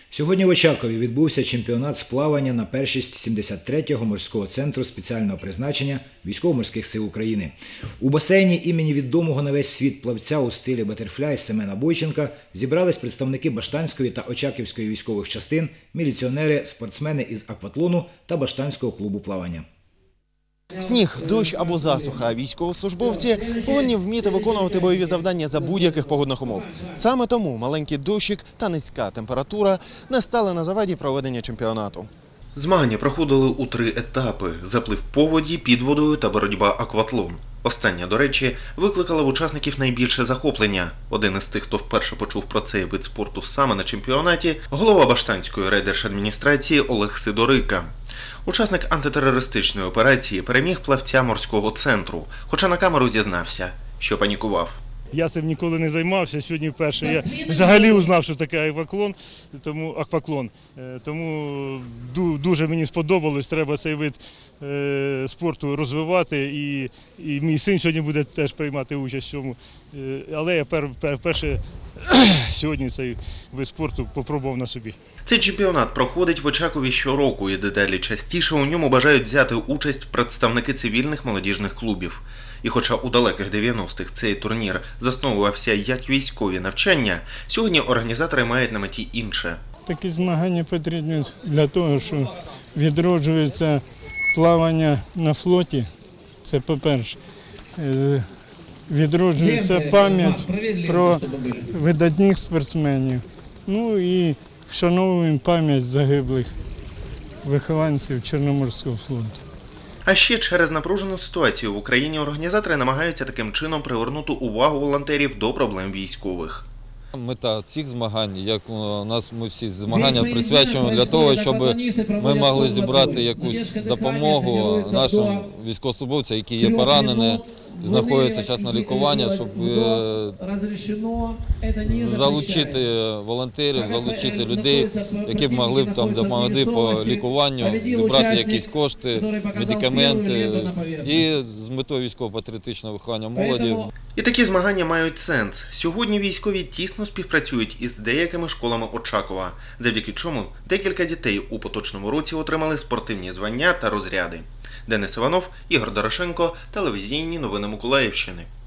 Сьогодні в Очакові відбувся чемпіонат з плавання на першість 73-го морського центру спеціального призначення Військово-морських сил України. У басейні імені відомого на весь світ плавця у стилі батерфляй Семена Бойченка зібрались представники Баштанської та Очаківської військових частин, міліціонери, спортсмени із акватлону та Баштанського клубу плавання. Сніг, дощ або засуха, а військовослужбовці повинні вміти виконувати бойові завдання за будь-яких погодних умов. Саме тому маленький дощик та низька температура не стали на заваді проведення чемпіонату. Змагання проходили у 3 етапи – заплив по воді, під водою та боротьба акватлон. Остання, до речі, викликала в учасників найбільше захоплення. Один із тих, хто вперше почув про цей вид спорту саме на чемпіонаті – голова Баштанської райдержадміністрації Олег Сидорика. Учасник антитерористичної операції переміг плавця морського центру, хоча на камеру зізнався, що панікував. Я цим ніколи не займався, сьогодні вперше я взагалі узнав, що таке акваклон. Тому дуже мені сподобалось, треба цей вид спорту розвивати, і мій син сьогодні буде теж приймати участь в цьому. Але я вперше сьогодні цей вид спорту попробував на собі. Цей чемпіонат проходить в Очакові щороку, і дедалі частіше у ньому бажають взяти участь представники цивільних молодіжних клубів. І хоча у далеких 90-х цей турнір засновувався як військові навчання, сьогодні організатори мають на меті інше. Такі змагання потрібні для того, що відроджується плавання на флоті, це по-перше. Відроджується пам'ять про видатних спортсменів. Ну і вшановуємо пам'ять загиблих вихованців Чорноморського флоту. А ще через напружену ситуацію в Україні організатори намагаються таким чином привернути увагу волонтерів до проблем військових. Мета цих змагань, як у нас ми всі змагання присвячуємо для того, щоб ми могли зібрати якусь допомогу нашим військовослужбовцям, які є поранені, знаходяться зараз на лікуванні, щоб залучити волонтерів, залучити людей, які б могли б там допомогти по лікуванню, зібрати якісь кошти, медикаменти і з метою військово-патріотичного виховання молоді. І такі змагання мають сенс. Сьогодні військові тісно співпрацюють із деякими школами Очакова, завдяки чому декілька дітей у поточному році отримали спортивні звання та розряди. Денис Іванов, Ігор Дорошенко, телевізійні новини Миколаївщини.